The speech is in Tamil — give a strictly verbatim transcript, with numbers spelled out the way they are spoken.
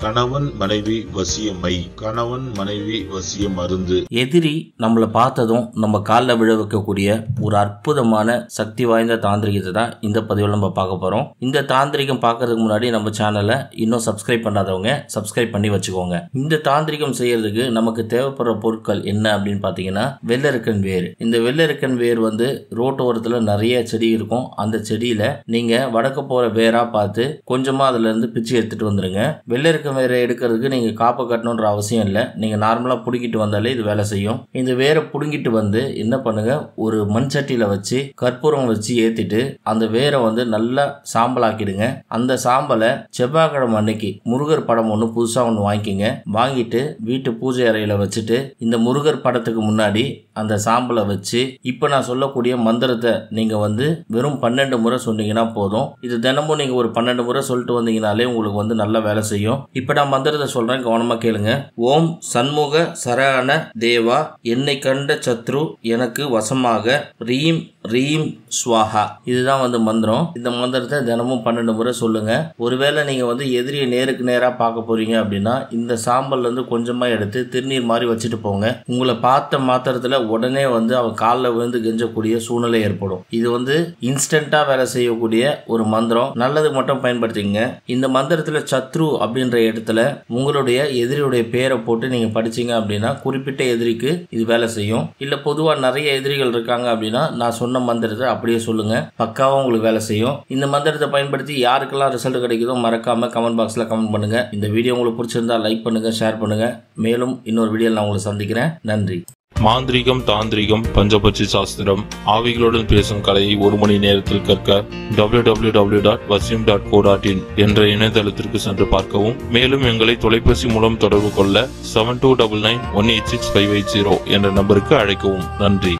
கணவன் மனைவி வசியமை, கணவன் மனைவி வசிய மருந்து. எதிரி நம்மளை பார்த்ததும் நம்ம காலில் விழ வைக்கக்கூடிய ஒரு அற்புதமான சக்தி வாய்ந்த தாந்திரிகத்தை தான் இந்த பதிவில் நம்ம பார்க்க போறோம். இந்த தாந்திரிகம் பார்க்கறதுக்கு முன்னாடி நம்ம சேனலை இன்னும் சப்ஸ்கிரைப் பண்ணாதவங்க சப்ஸ்கிரைப் பண்ணி வச்சுக்கோங்க. இந்த தாந்திரிகம் செய்யறதுக்கு நமக்கு தேவைப்படுற பொருட்கள் என்ன அப்படின்னு பார்த்தீங்கன்னா, வெள்ளரிக்கன் வேர். இந்த வெள்ளரிக்கன் வேர் வந்து ரோட்டோரத்தில் நிறைய செடி இருக்கும். அந்த செடியில நீங்க வடக்க போற வேரா பார்த்து கொஞ்சமா அதுல இருந்து பிச்சு எடுத்துட்டு வந்துருங்க. வெள்ளரிக்கன் வேரை எடுக்கிறதுக்கு நீங்க காப்பை கட்டணுன்ற அவசியம் இல்லை. நீங்க நார்மலா புடுங்கிட்டு வந்தாலே இது வேலை செய்யும். இந்த வேரை புடுங்கிட்டு வந்து என்ன பண்ணுங்க, ஒரு மண் சட்டியில வச்சு கற்பூரம் வச்சு ஏத்திட்டு அந்த வேரை வந்து நல்லா சாம்பல் ஆக்கிடுங்க. அந்த சாம்பலை செவ்வாய்க்கிழமை அன்னைக்கு முருகர் படம் ஒன்று புதுசா ஒன்று வாங்கிக்கிங்க. வாங்கிட்டு வீட்டு பூஜை அறையில வச்சுட்டு இந்த முருகர் படத்துக்கு முன்னாடி அந்த சாம்பலை வச்சு இப்ப நான் சொல்லக்கூடிய மந்திரத்தை நீங்க வந்து வெறும் பன்னெண்டு முறை சொன்னீங்கன்னா போதும். இது தினமும் நீங்க ஒரு பன்னெண்டு முறை சொல்லிட்டு வந்தீங்கனாலே உங்களுக்கு வந்து நல்ல வேலை செய்யும். இப்ப நான் மந்திரத்தை சொல்றேன், கவனமா கேளுங்க. ஓம் சண்முக சரவண தேவா, என்னை கண்ட சத்ரு எனக்கு வசமாக, ரீம் ரீம் ஸ்வாஹா. இதுதான் வந்து மந்திரம். இந்த மந்திரத்தை தினமும் பன்னெண்டு முறை சொல்லுங்க. ஒருவேளை நீங்க வந்து எதிரியை நேருக்கு நேரா பார்க்க போறீங்க அப்படின்னா இந்த சாம்பல்ல இருந்து கொஞ்சமா எடுத்து திருநீர் மாதிரி வச்சுட்டு போங்க. உங்களை பார்த்த மாத்திரத்துல உடனே வந்து அவன் காலில் விழுந்து கெஞ்சக்கூடிய சூழ்நிலை ஏற்படும். இது வந்து இன்ஸ்டன்டா வேலை செய்யக்கூடிய ஒரு மந்திரம். நல்லது மட்டும் பயன்படுத்திங்க. இந்த மந்திரத்துல சத்ரு அப்படின்ற இடத்துல உங்களுடைய எதிரியுடைய பேரை போட்டு நீங்க படிச்சீங்க அப்படின்னா குறிப்பிட்ட எதிரிக்கு இது வேலை செய்யும். இல்ல பொதுவா நிறைய எதிரிகள் இருக்காங்க அப்படின்னா நான் சொன்ன மந்திரத்தை அப்படியே சொல்லுங்க, பக்காவா உங்களுக்கு வேலை செய்யும். இந்த மந்திரத்தை பயன்படுத்தி யாருக்கெல்லாம் ரிசல்ட் கிடைக்குதோ மறக்காம கமெண்ட் பாக்ஸ்ல கமெண்ட் பண்ணுங்க. இந்த வீடியோ உங்களுக்கு பிடிச்சிருந்தா லைக் பண்ணுங்க, ஷேர் பண்ணுங்க. மேலும் இன்னொரு வீடியோவில் நான் உங்களை சந்திக்கிறேன். நன்றி. மாந்திரிகம், தாந்திரிகம், பஞ்சபட்சி சாஸ்திரம், ஆவிகளுடன் பேசும் கலையை ஒரு மணி நேரத்தில் கற்க W W W dot Vasiyam dot co dot in என்ற இணையதளத்திற்கு சென்று பார்க்கவும். மேலும் எங்களை தொலைபேசி மூலம் தொடர்பு கொள்ள seven two double nine one eight six five eight zero என்ற நம்பருக்கு அழைக்கவும். நன்றி.